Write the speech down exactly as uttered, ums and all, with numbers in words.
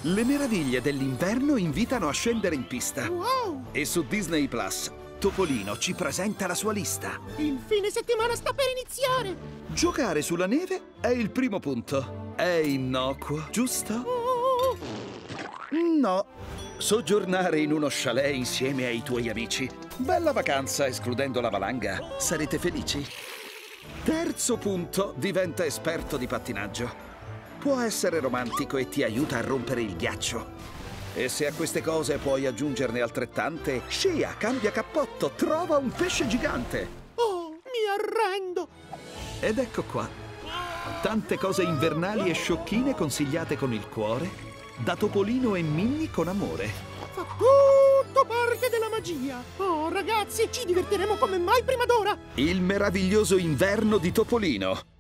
Le meraviglie dell'inverno invitano a scendere in pista. Wow! E su Disney Plus, Topolino ci presenta la sua lista. Il fine settimana sta per iniziare! Giocare sulla neve è il primo punto. È innocuo, giusto? Oh! No. Soggiornare in uno chalet insieme ai tuoi amici. Bella vacanza, escludendo la valanga. Sarete felici? Terzo punto, diventa esperto di pattinaggio. Può essere romantico e ti aiuta a rompere il ghiaccio. E se a queste cose puoi aggiungerne altrettante, scia, cambia cappotto, trova un pesce gigante. Oh, mi arrendo! Ed ecco qua. Tante cose invernali e sciocchine consigliate con il cuore da Topolino e Minnie con amore. Fa tutto parte della magia! Oh, ragazzi, ci divertiremo come mai prima d'ora! Il meraviglioso inverno di Topolino.